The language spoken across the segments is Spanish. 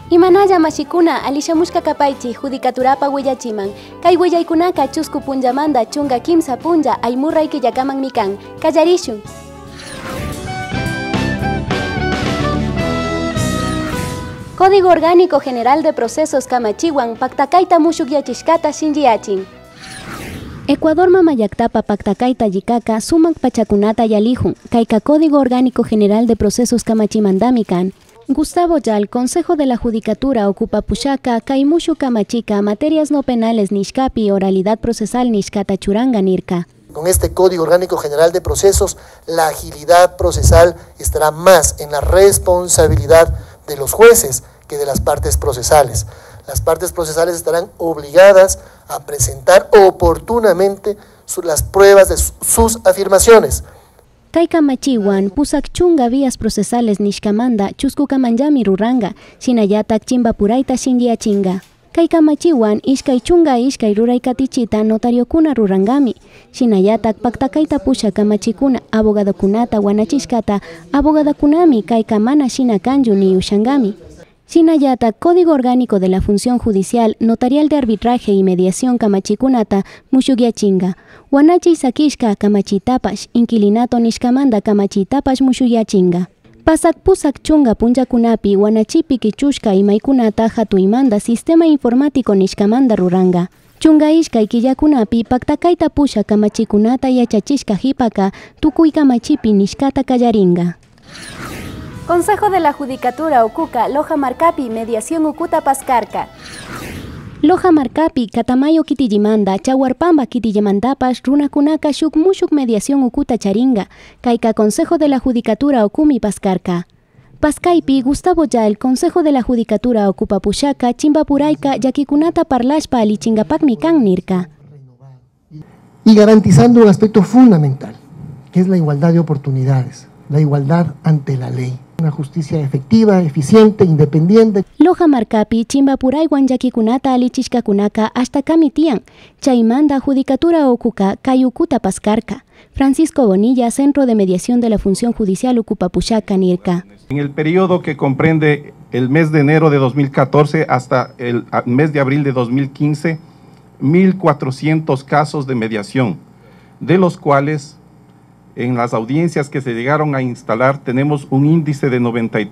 Imanalla mashikuna alishamushka kapaychi judicaturapa willachiman. Kay willaykunaka chusku punllamanta chunga kimsa punlla aymurrayki llakamanmi kan. Kallarishun. Código Orgánico General de Procesos Kamachiwan paktakayta mushukyachishkata shinchiyachin. Ecuador mamallaktapa paktakayta yikaka sumak pachakunata yalihun. Kayka Código Orgánico General de Procesos Kamachimandami kan. Gustavo Yal, Consejo de la Judicatura ocupa Pushaka, Kaimushu Kamachika, materias no penales nishkapi, oralidad procesal nishkata churanga nirka. Con este Código Orgánico General de Procesos, la agilidad procesal estará más en la responsabilidad de los jueces que de las partes procesales. Las partes procesales estarán obligadas a presentar oportunamente las pruebas de sus afirmaciones. Kayka pusak chunga vías procesales nishkamanda chuskukamanyami ruranga, shinayatak chimbapurayta shinchiyachinga. Kayka machiwan ishkay chunga ishkay ruraykatichita notariokuna rurangami, shinayatak paktakayta pushaka machikuna abogadokunata wanachishkata abogadokunami kayka mana shina kanju ni ushangami. Shinayatak Código Orgánico de la Función Judicial, Notarial de Arbitraje y Mediación Kamachikunata mushugyachinga. Wanachi sakishka kamachitapash, inquilinato nishkamanda kamachitapash mushuyachinga. Pasak pusak chunga punjakunapi wanachipi kichushka imaykunata hatuymanda sistema informático nishkamanda ruranga. Chunga ishkay killakunapi paktakayta pusha kamachikunata yachachishka hipaka tukuy kamachipi nishkata kallaringa. Consejo de la Judicatura Okuka, Loja Marcapi, Mediación Ukuta Pascarca. Loja Marcapi, Catamayo Kitillimanda, Chahuarpamba Kitillimantapas, Runakunaka Shuk Mushuk Mediación Ukuta Charinga, Kayka Consejo de la Judicatura Okumi Pascarca. Pascaypi, Gustavo Yal, Consejo de la Judicatura Okupa Pushaka, Chimbapurayka, Yakikunata Parlashpa Alichingapakmi kan nirka. Y garantizando un aspecto fundamental, que es la igualdad de oportunidades, la igualdad ante la ley. Una justicia efectiva, eficiente, independiente. Loja Marcapi, Chimbapuraywan yakikunata alichishkakunaka hasta kamitian. Chaymanda Judicatura Okuka, Kayukuta Pascarca. Francisco Bonilla, Centro de Mediación de la Función Judicial Okupa Pushaka nirka. En el periodo que comprende el mes de enero de 2014 hasta el mes de abril de 2015, 1.400 casos de mediación, de los cuales en las audiencias que se llegaron a instalar tenemos un índice de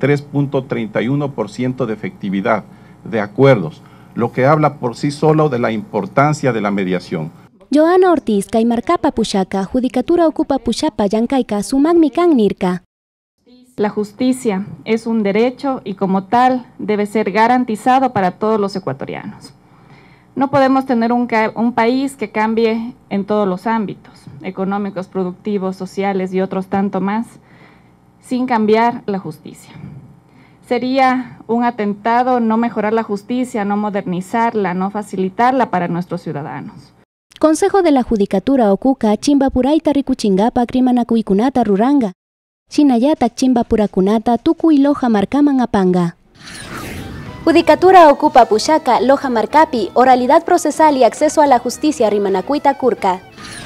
93.31% de efectividad de acuerdos, lo que habla por sí solo de la importancia de la mediación. Joana Ortiz, Kaymarkapa Pushaka, Judicatura Okupa Pushapa Yankayka, Sumagmi kan nirka. La justicia es un derecho y como tal debe ser garantizado para todos los ecuatorianos. No podemos tener un país que cambie en todos los ámbitos, económicos, productivos, sociales y otros tanto más, sin cambiar la justicia. Sería un atentado no mejorar la justicia, no modernizarla, no facilitarla para nuestros ciudadanos. Consejo de la Judicatura Okuka, Chimbapurayta Rikuchingapa, Krimanakuykunata Ruranga. Shinayatak Chimbapurakunata, Tukuy Loja Marcaman Apanga. Judicatura Okupa Pushaka, Loja Marcapi, oralidad procesal y acceso a la justicia Rimanakuita Kurka.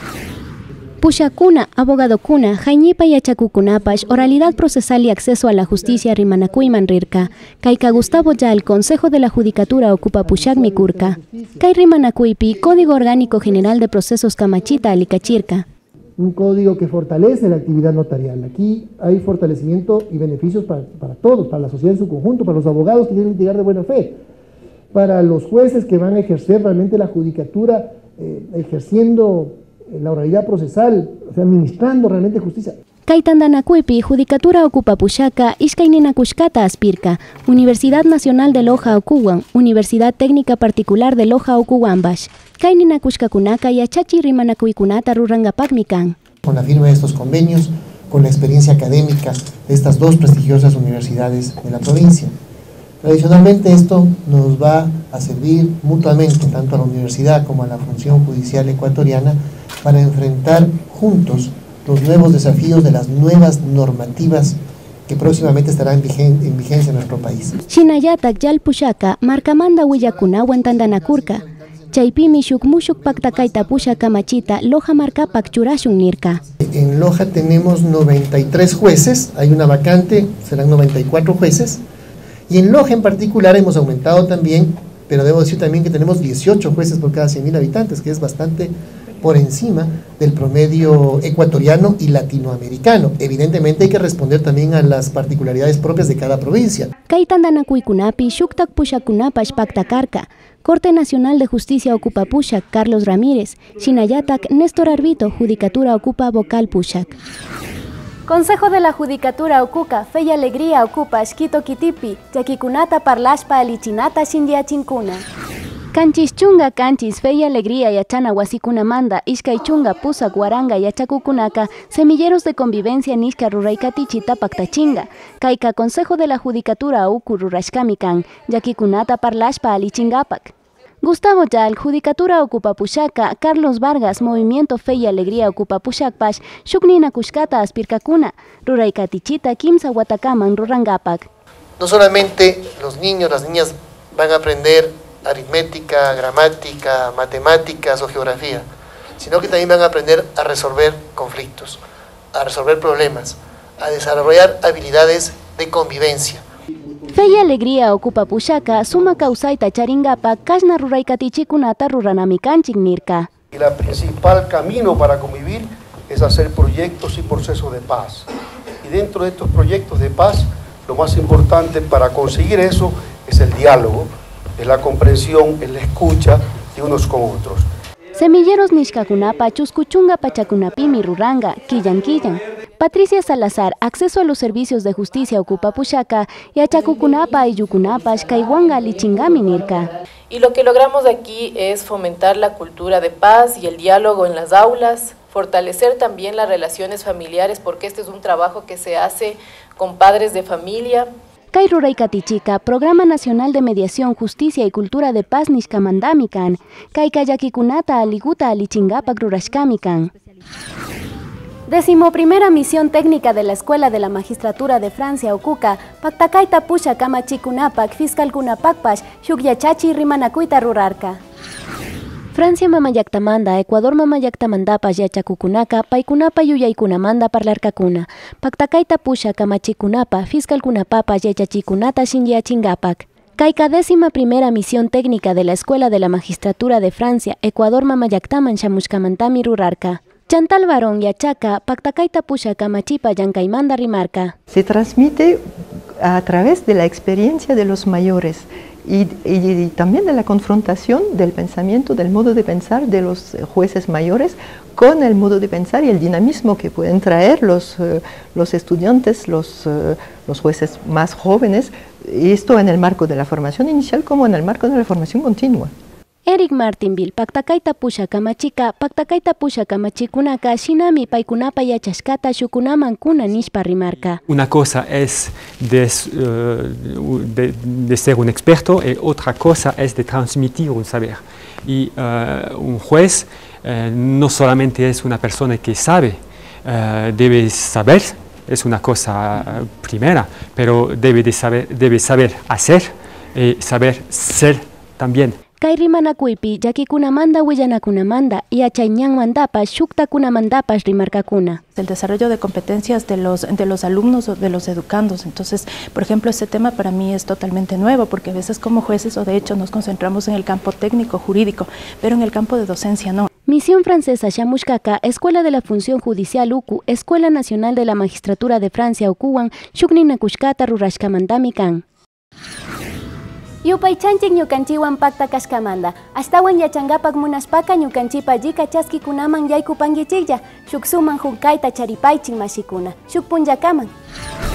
Pushakuna, abogadokuna, Jañipa yachakukunapash, oralidad procesal y acceso a la justicia Rimanakuyman rirka. Kayka Gustavo Yal, Consejo de la Judicatura Okupa Pushakmi Kurka. Kay Rimanakuypi, Código Orgánico General de Procesos Kamachita Alikachirka. Un código que fortalece la actividad notarial. Aquí hay fortalecimiento y beneficios para todos, para la sociedad en su conjunto, para los abogados que quieren litigar de buena fe, para los jueces que van a ejercer realmente la judicatura, ejerciendo la oralidad procesal, o sea, administrando realmente justicia. Kaytandanakuypi, Judicatura Okupa Pushaka, Ishkayninakushkata Aspirka, Universidad Nacional de Loja Okuwan, Universidad Técnica Particular de Loja Okuwanbash. Kayninakushkakunaka yachachi rimanakuykunata rurangapakmi kan. Con la firma de estos convenios, con la experiencia académica de estas dos prestigiosas universidades de la provincia. Tradicionalmente esto nos va a servir mutuamente, tanto a la universidad como a la función judicial ecuatoriana, para enfrentar juntos los nuevos desafíos de las nuevas normativas que próximamente estarán en vigencia en nuestro país. Shinayatak Yal Pushaka, Marcamanda Willakuna Wentandanakurka. Chaypimi shukmushuk paktakayta Pushaka Machita, Loja Marcapak churashun nirka. En Loja tenemos 93 jueces, hay una vacante, serán 94 jueces, Y en Loja en particular hemos aumentado también, pero debo decir también que tenemos 18 jueces por cada 100.000 habitantes, que es bastante por encima del promedio ecuatoriano y latinoamericano. Evidentemente hay que responder también a las particularidades propias de cada provincia. Kaitandanakuikunapi shuktak pushakunapash paktakarka. Corte Nacional de Justicia ocupa Pushak, Carlos Ramírez. Shinayatak, Néstor Arbito, Judicatura ocupa Vocal Pushak. Consejo de la Judicatura Ocuca, Fe y Alegría ocupa Esquito Kitipi, Yaquikunata Parlashpa Alichinata Shindiachincuna. Canchis chunga canchis, Fe y Alegría yachana Huasikunamanda, Ishkay chunga Pusak Guaranga yachakukunaka, Semilleros de Convivencia Nishka Ruraikatichita Pactachinga, Kaika Consejo de la Judicatura Uku Rurashkamikan, Yaquikunata Parlashpa Alichingapak. Gustavo Yal, Judicatura ocupa Pushaka, Carlos Vargas, Movimiento Fe y Alegría ocupa Pushakpash, Shuknina Kushkata Aspirkakuna, Ruraikatichita Kimsa Watakaman Rurangapak. No solamente los niños, las niñas van a aprender aritmética, gramática, matemáticas o geografía, sino que también van a aprender a resolver conflictos, a resolver problemas, a desarrollar habilidades de convivencia. Fe y Alegría ocupa Pushaka, Suma Kausaita Charingapa, Kashna Ruraikatichikunata Ruranamikanchik Nirka. Y el principal camino para convivir es hacer proyectos y procesos de paz. Y dentro de estos proyectos de paz, lo más importante para conseguir eso es el diálogo, es la comprensión, es la escucha de unos con otros. Semilleros Nishkakunapa, Chuskuchunga Pachakunapimi Ruranga, Quillan. Patricia Salazar, acceso a los servicios de justicia ocupa Pushaka, y Achacucunapa y Yucunapa, Shkaiwanga Lichingami Nirka. Y lo que logramos aquí es fomentar la cultura de paz y el diálogo en las aulas, fortalecer también las relaciones familiares, porque este es un trabajo que se hace con padres de familia. Kay Ruraikatichika, Programa Nacional de Mediación, Justicia y Cultura de Paz Nishkamandamikan, Kay Kayakikunata Aliguta Alichingapak Rurashkamikan. 11ª Misión Técnica de la Escuela de la Magistratura de Francia Ocuca, Pactakaita Pusha Kamachikunapak, Fiscal Kunapakpash, Shukyachachi Rimanakuita Rurarka. Francia Mamayaktamanda, Ecuador Mamayaktamandapas Yachakukunaka, Paikunapa Yuyaykunamanda Parlarkakuna, Pactakaita Pusha Kamachikunapa, Fiscal Kunapapas Yachachikunata Shindiachingapak. Kaika 11ª Misión Técnica de la Escuela de la Magistratura de Francia, Ecuador Mamayaktaman Shamushkamantami Rurarka. Chantal Barón Yachaca, Pactakaita Pusha Kamachipa Yankaimanda Rimarca. Se transmite a través de la experiencia de los mayores y también de la confrontación del pensamiento, del modo de pensar de los jueces mayores con el modo de pensar y el dinamismo que pueden traer los estudiantes, los jueces más jóvenes, y esto en el marco de la formación inicial como en el marco de la formación continua. Eric Martinville, Pactakaita Pusha Kamachika, Pactakaita Pusha Kamachikunaka, Shinami Paikunapa Yachashkata, Shukunaman Kuna Nishpa Rimarca. Una cosa es de ser un experto y otra cosa es de transmitir un saber. Y un juez no solamente es una persona que sabe, debe saber, es una cosa primera, pero debe saber hacer y saber ser también. Kairimanakuipi, Yakikunamanda Willanakunamanda y Achayñan Mandapas, Shuktakunamandapas Rimarcacuna. El desarrollo de competencias de los alumnos o de los educandos. Entonces, por ejemplo, este tema para mí es totalmente nuevo, porque a veces como jueces o de hecho nos concentramos en el campo técnico, jurídico, pero en el campo de docencia no. Misión Francesa Shamushkaka, Escuela de la Función Judicial UCU, Escuela Nacional de la Magistratura de Francia UCUAN, Shukninakushkata Rurashkamandamikan. Yupaychanchik ñukanchiwan pakta kashkamanda. Astawan yachangapak munaspaka ñukanchipa yika chaskikunaman yaykupankichiklla. Shuk suman hunkayta charipaychin mashikuna. Shuk punllakaman.